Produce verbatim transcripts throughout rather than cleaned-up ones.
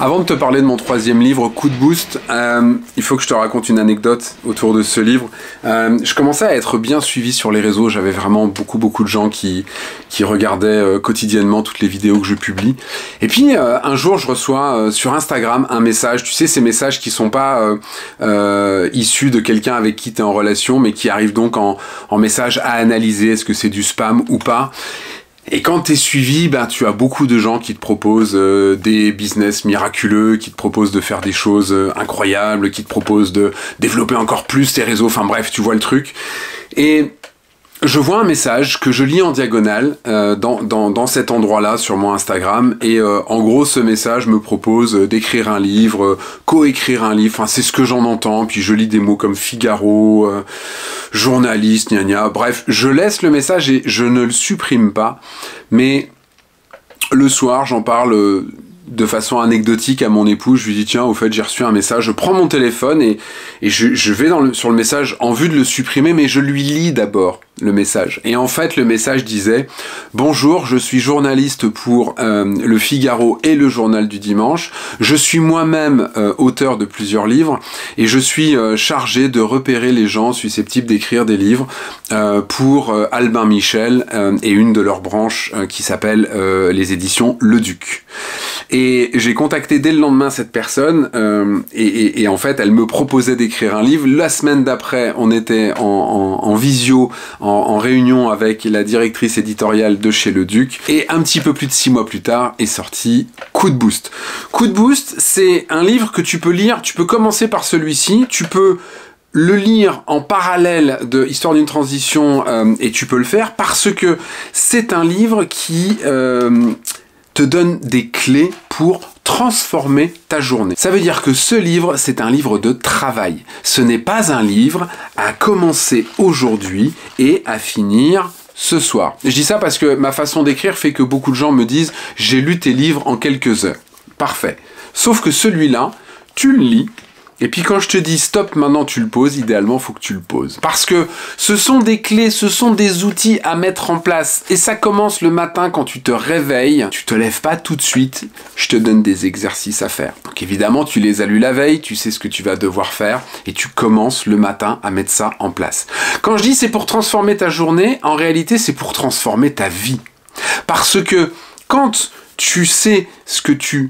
Avant de te parler de mon troisième livre, Coup de boost, euh, il faut que je te raconte une anecdote autour de ce livre. Euh, je commençais à être bien suivi sur les réseaux, j'avais vraiment beaucoup beaucoup de gens qui, qui regardaient euh, quotidiennement toutes les vidéos que je publie. Et puis euh, un jour je reçois euh, sur Instagram un message, tu sais ces messages qui sont pas euh, euh, issus de quelqu'un avec qui tu es en relation, mais qui arrivent donc en, en message à analyser, est-ce que c'est du spam ou pas. Et quand tu es suivi, ben, tu as beaucoup de gens qui te proposent euh, des business miraculeux, qui te proposent de faire des choses euh, incroyables, qui te proposent de développer encore plus tes réseaux, enfin bref, tu vois le truc. Et je vois un message que je lis en diagonale euh, dans, dans, dans cet endroit-là sur mon Instagram et euh, en gros ce message me propose d'écrire un livre, euh, coécrire un livre, enfin c'est ce que j'en entends, puis je lis des mots comme Figaro, euh, journaliste, gna gna, bref, je laisse le message et je ne le supprime pas, mais le soir j'en parle euh, de façon anecdotique à mon époux, je lui dis tiens au fait j'ai reçu un message, je prends mon téléphone et, et je, je vais dans le, sur le message en vue de le supprimer, mais je lui lis d'abord le message. Et en fait le message disait bonjour, je suis journaliste pour euh, le Figaro et le Journal du Dimanche, je suis moi-même euh, auteur de plusieurs livres et je suis euh, chargé de repérer les gens susceptibles d'écrire des livres euh, pour euh, Albin Michel euh, et une de leurs branches euh, qui s'appelle euh, les éditions Le Duc. Et j'ai contacté dès le lendemain cette personne euh, et, et, et en fait elle me proposait d'écrire un livre. La semaine d'après on était en, en, en visio, en, en réunion avec la directrice éditoriale de chez Le Duc et un petit peu plus de six mois plus tard est sorti Coup de boost. Coup de boost, c'est un livre que tu peux lire, tu peux commencer par celui-ci, tu peux le lire en parallèle de Histoire d'une transition euh, et tu peux le faire parce que c'est un livre qui euh, te donne des clés pour transformer ta journée. Ça veut dire que ce livre, c'est un livre de travail. Ce n'est pas un livre à commencer aujourd'hui et à finir ce soir. Je dis ça parce que ma façon d'écrire fait que beaucoup de gens me disent « j'ai lu tes livres en quelques heures ». Parfait. Sauf que celui-là, tu le lis, et puis quand je te dis stop, maintenant tu le poses, idéalement il faut que tu le poses. Parce que ce sont des clés, ce sont des outils à mettre en place. Et ça commence le matin quand tu te réveilles. Tu te lèves pas tout de suite, je te donne des exercices à faire. Donc évidemment tu les as lus la veille, tu sais ce que tu vas devoir faire et tu commences le matin à mettre ça en place. Quand je dis c'est pour transformer ta journée, en réalité c'est pour transformer ta vie. Parce que quand tu sais ce que tu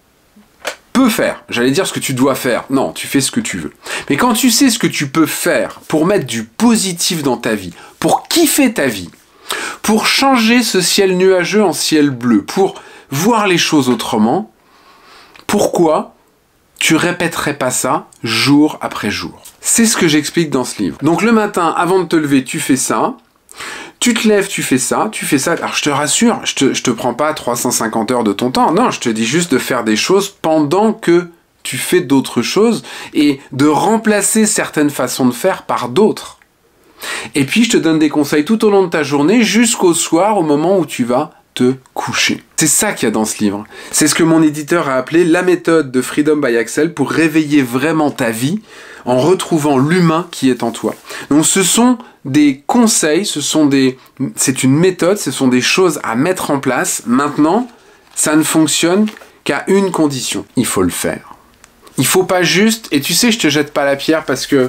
peux faire, j'allais dire ce que tu dois faire, non, tu fais ce que tu veux. Mais quand tu sais ce que tu peux faire pour mettre du positif dans ta vie, pour kiffer ta vie, pour changer ce ciel nuageux en ciel bleu, pour voir les choses autrement, pourquoi tu répéterais pas ça jour après jour? C'est ce que j'explique dans ce livre. Donc le matin, avant de te lever, tu fais ça. Tu te lèves, tu fais ça, tu fais ça. Alors je te rassure, je te, je te prends pas trois cent cinquante heures de ton temps. Non, je te dis juste de faire des choses pendant que tu fais d'autres choses et de remplacer certaines façons de faire par d'autres. Et puis je te donne des conseils tout au long de ta journée jusqu'au soir, au moment où tu vas te coucher. C'est ça qu'il y a dans ce livre. C'est ce que mon éditeur a appelé la méthode de Freedom by Axel pour réveiller vraiment ta vie en retrouvant l'humain qui est en toi. Donc ce sont des conseils, ce sont des, c'est une méthode, ce sont des choses à mettre en place. Maintenant, ça ne fonctionne qu'à une condition. Il faut le faire. Il faut pas juste, et tu sais, je te jette pas la pierre parce que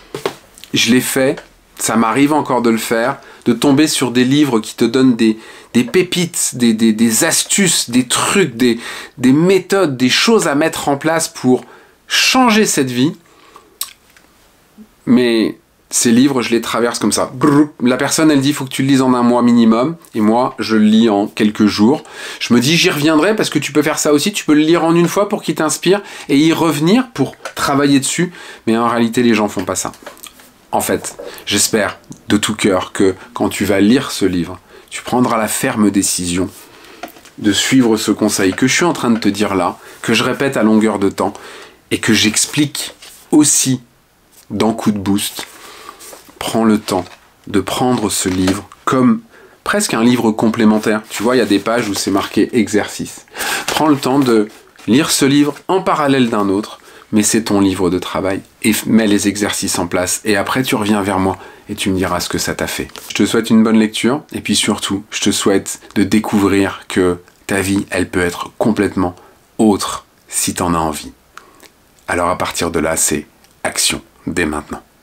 je l'ai fait, ça m'arrive encore de le faire, de tomber sur des livres qui te donnent des, des pépites, des, des, des astuces, des trucs, des, des méthodes, des choses à mettre en place pour changer cette vie. Mais ces livres, je les traverse comme ça. La personne, elle dit, il faut que tu le lises en un mois minimum. Et moi, je le lis en quelques jours. Je me dis, j'y reviendrai parce que tu peux faire ça aussi. Tu peux le lire en une fois pour qu'il t'inspire et y revenir pour travailler dessus. Mais en réalité, les gens font pas ça. En fait, j'espère de tout cœur que quand tu vas lire ce livre, tu prendras la ferme décision de suivre ce conseil que je suis en train de te dire là, que je répète à longueur de temps et que j'explique aussi dans Coup de boost. Prends le temps de prendre ce livre comme presque un livre complémentaire. Tu vois, il y a des pages où c'est marqué exercice. Prends le temps de lire ce livre en parallèle d'un autre, mais c'est ton livre de travail. Et mets les exercices en place. Et après, tu reviens vers moi et tu me diras ce que ça t'a fait. Je te souhaite une bonne lecture. Et puis surtout, je te souhaite de découvrir que ta vie, elle peut être complètement autre si t'en as envie. Alors à partir de là, c'est action dès maintenant.